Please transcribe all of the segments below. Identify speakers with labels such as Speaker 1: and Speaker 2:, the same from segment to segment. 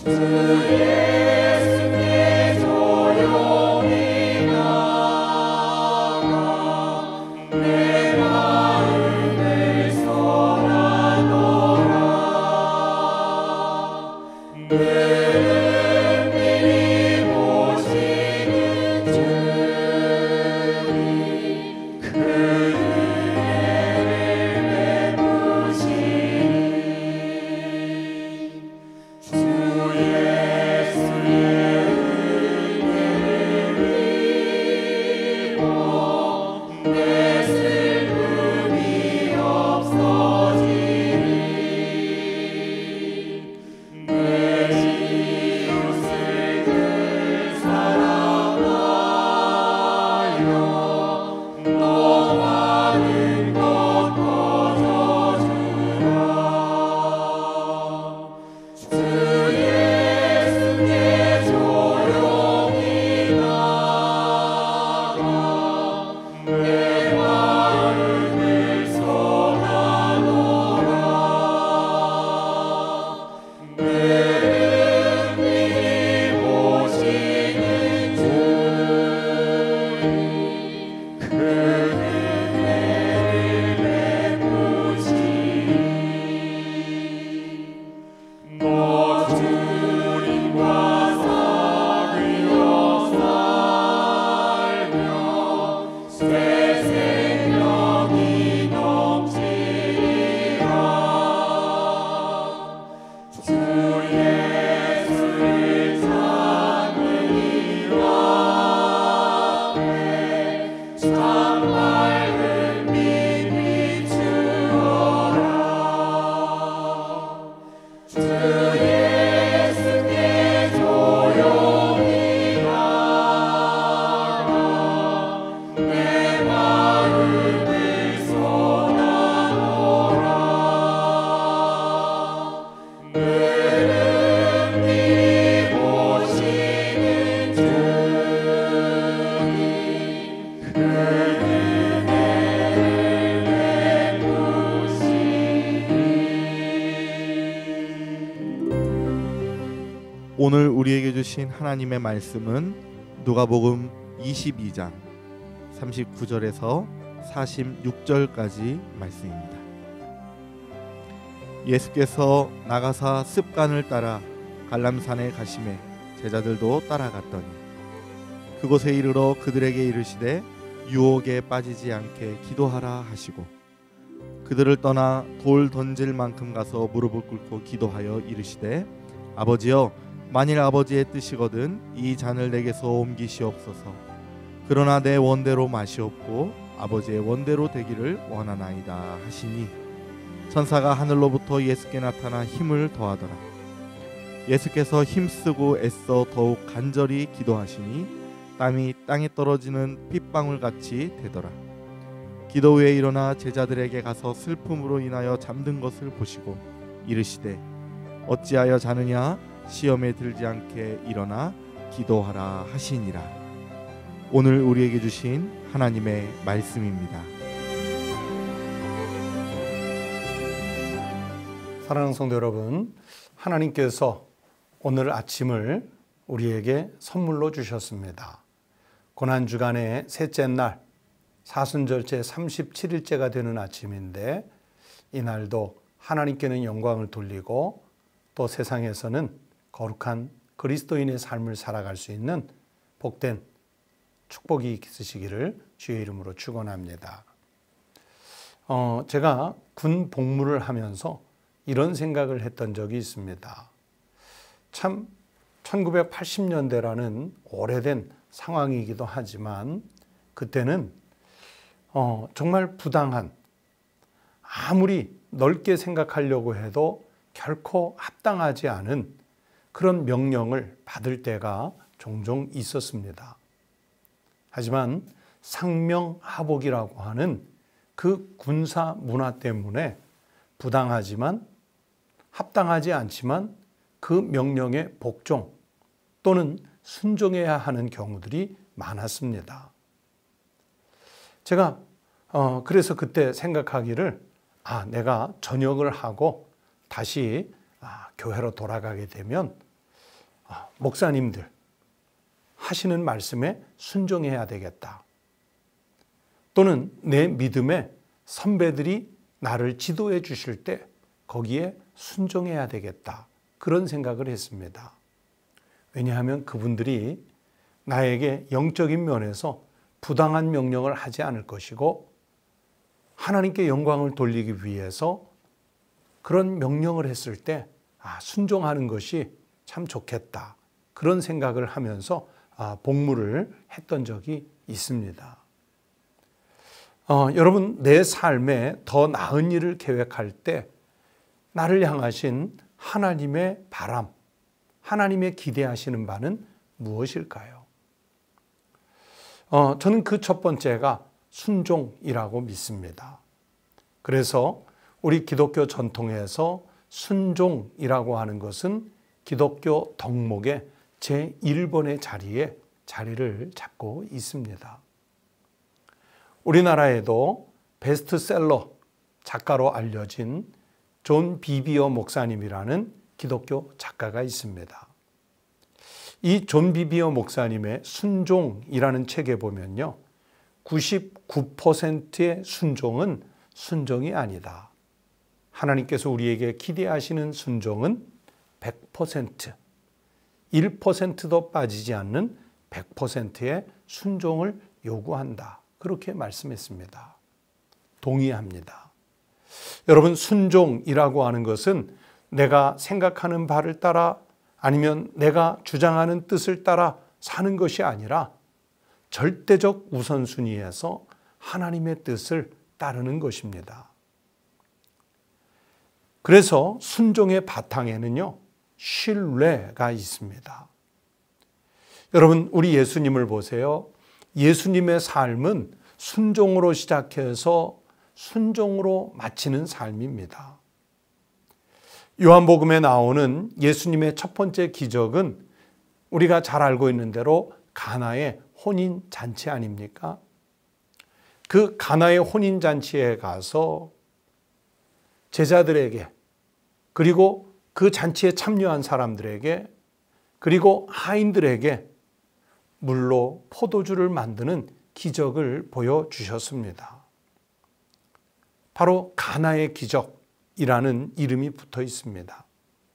Speaker 1: 오늘 우리에게 주신 하나님의 말씀은 누가복음 22장 39절에서 46절까지 말씀입니다. 예수께서 나가사 습관을 따라 갈람산에 가시매 제자들도 따라갔더니 그곳에 이르러 그들에게 이르시되 유혹에 빠지지 않게 기도하라 하시고 그들을 떠나 돌 던질 만큼 가서 무릎을 꿇고 기도하여 이르시되 아버지여 만일 아버지의 뜻이거든 이 잔을 내게서 옮기시옵소서. 그러나 내 원대로 마시옵고 아버지의 원대로 되기를 원하나이다 하시니 천사가 하늘로부터 예수께 나타나 힘을 더하더라. 예수께서 힘쓰고 애써 더욱 간절히 기도하시니 땀이 땅에 떨어지는 핏방울같이 되더라. 기도 후에 일어나 제자들에게 가서 슬픔으로 인하여 잠든 것을 보시고 이르시되 어찌하여 자느냐 시험에 들지 않게 일어나 기도하라 하시니라. 오늘 우리에게 주신 하나님의 말씀입니다.
Speaker 2: 사랑하는 성도 여러분, 하나님께서 오늘 아침을 우리에게 선물로 주셨습니다. 고난주간의 셋째 날, 사순절째 37일째가 되는 아침인데 이날도 하나님께는 영광을 돌리고 또 세상에서는 거룩한 그리스도인의 삶을 살아갈 수 있는 복된 축복이 있으시기를 주의 이름으로 축원합니다. 제가 군 복무를 하면서 이런 생각을 했던 적이 있습니다. 참 1980년대라는 오래된 상황이기도 하지만 그때는 정말 부당한, 아무리 넓게 생각하려고 해도 결코 합당하지 않은 그런 명령을 받을 때가 종종 있었습니다. 하지만 상명하복이라고 하는 그 군사 문화 때문에 부당하지만 합당하지 않지만 그 명령에 복종 또는 순종해야 하는 경우들이 많았습니다. 제가 그래서 그때 생각하기를 내가 전역을 하고 다시 교회로 돌아가게 되면 목사님들 하시는 말씀에 순종해야 되겠다. 또는 내 믿음의 선배들이 나를 지도해 주실 때 거기에 순종해야 되겠다. 그런 생각을 했습니다. 왜냐하면 그분들이 나에게 영적인 면에서 부당한 명령을 하지 않을 것이고 하나님께 영광을 돌리기 위해서 그런 명령을 했을 때 순종하는 것이 참 좋겠다. 그런 생각을 하면서 복무를 했던 적이 있습니다. 여러분, 내 삶에 더 나은 일을 계획할 때 나를 향하신 하나님의 바람, 하나님의 기대하시는 바는 무엇일까요? 저는 그 첫 번째가 순종이라고 믿습니다. 그래서 우리 기독교 전통에서 순종이라고 하는 것은 기독교 덕목의 제1번의 자리에 자리를 잡고 있습니다. 우리나라에도 베스트셀러 작가로 알려진 존 비비어 목사님이라는 기독교 작가가 있습니다. 이 존 비비어 목사님의 순종이라는 책에 보면요, 99%의 순종은 순종이 아니다. 하나님께서 우리에게 기대하시는 순종은 100%, 1%도 빠지지 않는 100%의 순종을 요구한다. 그렇게 말씀했습니다. 동의합니다. 여러분, 순종이라고 하는 것은 내가 생각하는 바를 따라 아니면 내가 주장하는 뜻을 따라 사는 것이 아니라 절대적 우선순위에서 하나님의 뜻을 따르는 것입니다. 그래서 순종의 바탕에는요, 신뢰가 있습니다. 여러분, 우리 예수님을 보세요. 예수님의 삶은 순종으로 시작해서 순종으로 마치는 삶입니다. 요한복음에 나오는 예수님의 첫 번째 기적은 우리가 잘 알고 있는 대로 가나의 혼인잔치 아닙니까? 그 가나의 혼인잔치에 가서 제자들에게, 그리고 그 잔치에 참여한 사람들에게, 그리고 하인들에게 물로 포도주를 만드는 기적을 보여주셨습니다. 바로 가나의 기적이라는 이름이 붙어 있습니다.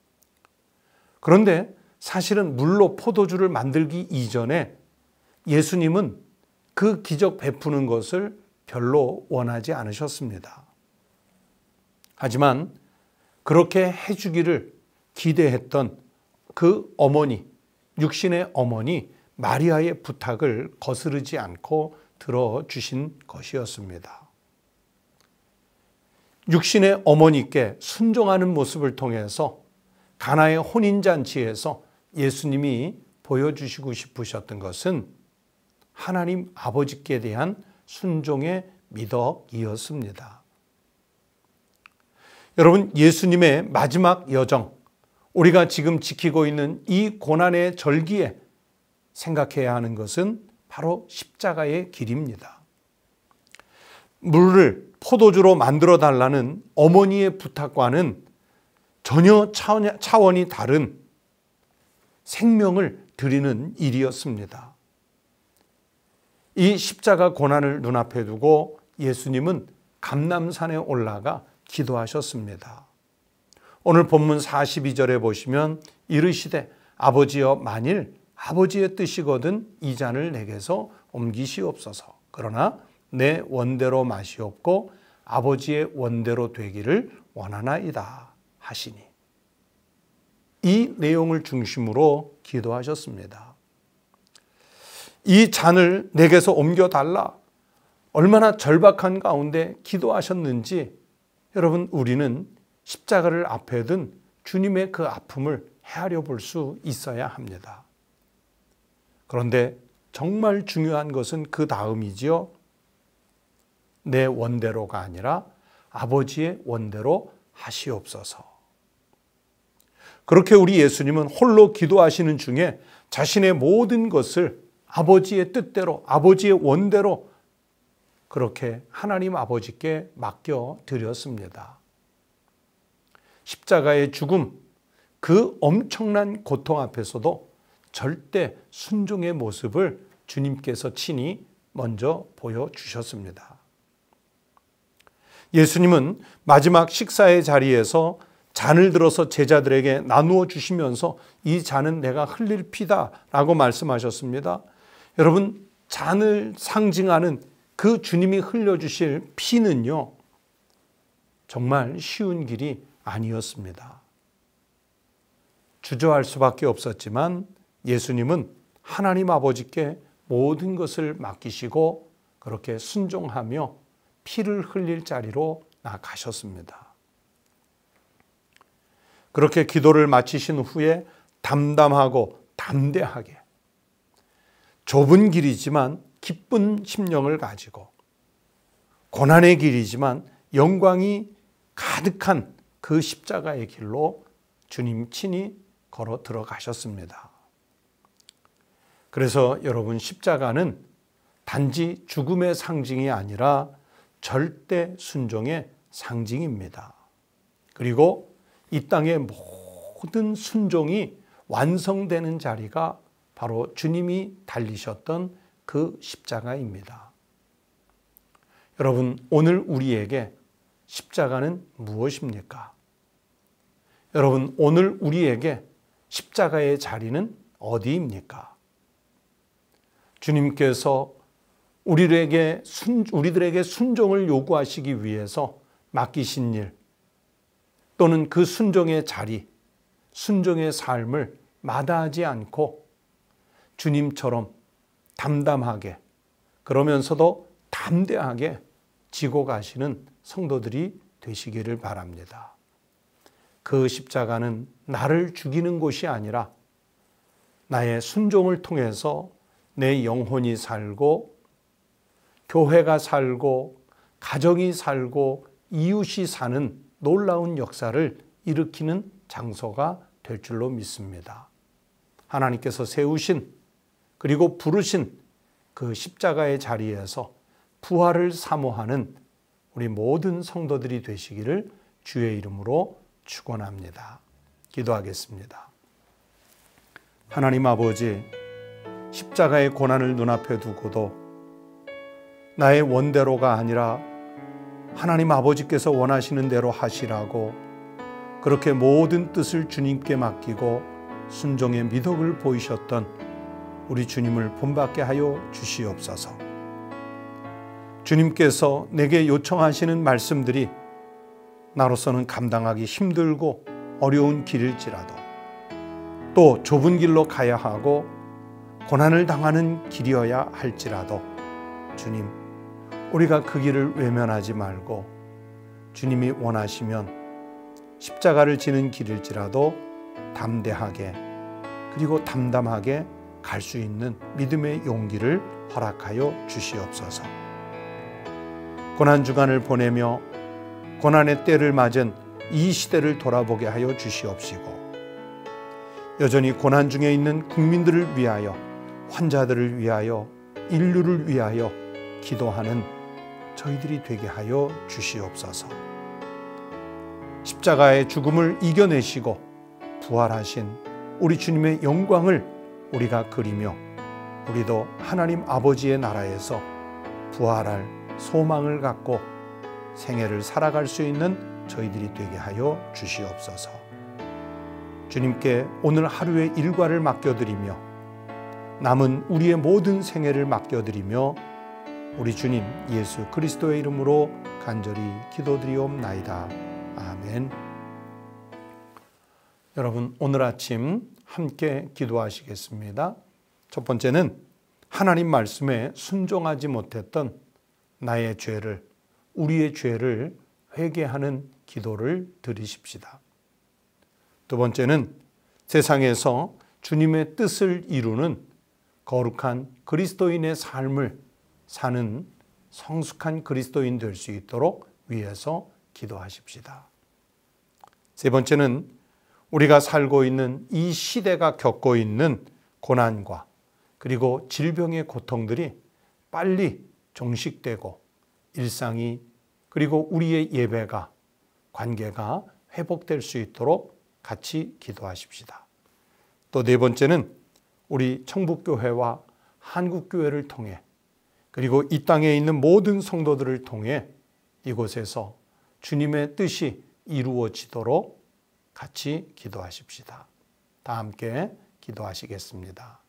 Speaker 2: 그런데 사실은 물로 포도주를 만들기 이전에 예수님은 그 기적 베푸는 것을 별로 원하지 않으셨습니다. 하지만 그렇게 해주기를 기대했던 그 어머니, 육신의 어머니 마리아의 부탁을 거스르지 않고 들어주신 것이었습니다. 육신의 어머니께 순종하는 모습을 통해서 가나의 혼인잔치에서 예수님이 보여주시고 싶으셨던 것은 하나님 아버지께 대한 순종의 미덕이었습니다. 여러분, 예수님의 마지막 여정, 우리가 지금 지키고 있는 이 고난의 절기에 생각해야 하는 것은 바로 십자가의 길입니다. 물을 포도주로 만들어 달라는 어머니의 부탁과는 전혀 차원이 다른 생명을 드리는 일이었습니다. 이 십자가 고난을 눈앞에 두고 예수님은 감람산에 올라가 기도하셨습니다. 오늘 본문 42절에 보시면 이르시되 아버지여 만일 아버지의 뜻이거든 이 잔을 내게서 옮기시옵소서. 그러나 내 원대로 마시옵고 아버지의 원대로 되기를 원하나이다 하시니. 이 내용을 중심으로 기도하셨습니다. 이 잔을 내게서 옮겨달라. 얼마나 절박한 가운데 기도하셨는지 여러분, 우리는 십자가를 앞에 둔 주님의 그 아픔을 헤아려 볼 수 있어야 합니다. 그런데 정말 중요한 것은 그 다음이지요. 내 원대로가 아니라 아버지의 원대로 하시옵소서. 그렇게 우리 예수님은 홀로 기도하시는 중에 자신의 모든 것을 아버지의 뜻대로, 아버지의 원대로 그렇게 하나님 아버지께 맡겨 드렸습니다. 십자가의 죽음, 그 엄청난 고통 앞에서도 절대 순종의 모습을 주님께서 친히 먼저 보여주셨습니다. 예수님은 마지막 식사의 자리에서 잔을 들어서 제자들에게 나누어 주시면서 이 잔은 내가 흘릴 피다라고 말씀하셨습니다. 여러분, 잔을 상징하는 그 주님이 흘려주실 피는요, 정말 쉬운 길이 아니었습니다. 주저할 수밖에 없었지만 예수님은 하나님 아버지께 모든 것을 맡기시고 그렇게 순종하며 피를 흘릴 자리로 나가셨습니다. 그렇게 기도를 마치신 후에 담담하고 담대하게 좁은 길이지만 기쁜 심령을 가지고 고난의 길이지만 영광이 가득한 그 십자가의 길로 주님 친히 걸어 들어가셨습니다. 그래서 여러분, 십자가는 단지 죽음의 상징이 아니라 절대 순종의 상징입니다. 그리고 이 땅의 모든 순종이 완성되는 자리가 바로 주님이 달리셨던 그 십자가입니다. 여러분, 오늘 우리에게 십자가는 무엇입니까? 여러분, 오늘 우리에게 십자가의 자리는 어디입니까? 주님께서 우리들에게 순종을 요구하시기 위해서 맡기신 일, 또는 그 순종의 자리, 순종의 삶을 마다하지 않고 주님처럼 담담하게, 그러면서도 담대하게 지고 가시는 성도들이 되시기를 바랍니다. 그 십자가는 나를 죽이는 곳이 아니라 나의 순종을 통해서 내 영혼이 살고, 교회가 살고, 가정이 살고, 이웃이 사는 놀라운 역사를 일으키는 장소가 될 줄로 믿습니다. 하나님께서 세우신 그리고 부르신 그 십자가의 자리에서 부활을 사모하는 우리 모든 성도들이 되시기를 주의 이름으로 축원합니다. 기도하겠습니다. 하나님 아버지, 십자가의 고난을 눈앞에 두고도 나의 원대로가 아니라 하나님 아버지께서 원하시는 대로 하시라고 그렇게 모든 뜻을 주님께 맡기고 순종의 미덕을 보이셨던 우리 주님을 본받게 하여 주시옵소서. 주님께서 내게 요청하시는 말씀들이 나로서는 감당하기 힘들고 어려운 길일지라도, 또 좁은 길로 가야 하고 고난을 당하는 길이어야 할지라도 주님, 우리가 그 길을 외면하지 말고 주님이 원하시면 십자가를 지는 길일지라도 담대하게, 그리고 담담하게 갈 수 있는 믿음의 용기를 허락하여 주시옵소서. 고난 주간을 보내며 고난의 때를 맞은 이 시대를 돌아보게 하여 주시옵시고, 여전히 고난 중에 있는 국민들을 위하여, 환자들을 위하여, 인류를 위하여 기도하는 저희들이 되게 하여 주시옵소서. 십자가의 죽음을 이겨내시고 부활하신 우리 주님의 영광을 우리가 그리며, 우리도 하나님 아버지의 나라에서 부활할 소망을 갖고 생애를 살아갈 수 있는 저희들이 되게 하여 주시옵소서. 주님께 오늘 하루의 일과를 맡겨드리며 남은 우리의 모든 생애를 맡겨드리며 우리 주님 예수 그리스도의 이름으로 간절히 기도드리옵나이다. 아멘. 여러분, 오늘 아침 함께 기도하시겠습니다. 첫 번째는 하나님 말씀에 순종하지 못했던 나의 죄를, 우리의 죄를 회개하는 기도를 드리십시다. 두 번째는 세상에서 주님의 뜻을 이루는 거룩한 그리스도인의 삶을 사는 성숙한 그리스도인 될 수 있도록 위해서 기도하십시다. 세 번째는 우리가 살고 있는 이 시대가 겪고 있는 고난과 그리고 질병의 고통들이 빨리 종식되고 일상이, 그리고 우리의 예배가, 관계가 회복될 수 있도록 같이 기도하십시다. 또 네 번째는 우리 청북교회와 한국교회를 통해 그리고 이 땅에 있는 모든 성도들을 통해 이곳에서 주님의 뜻이 이루어지도록 같이 기도하십시다. 다 함께 기도하시겠습니다.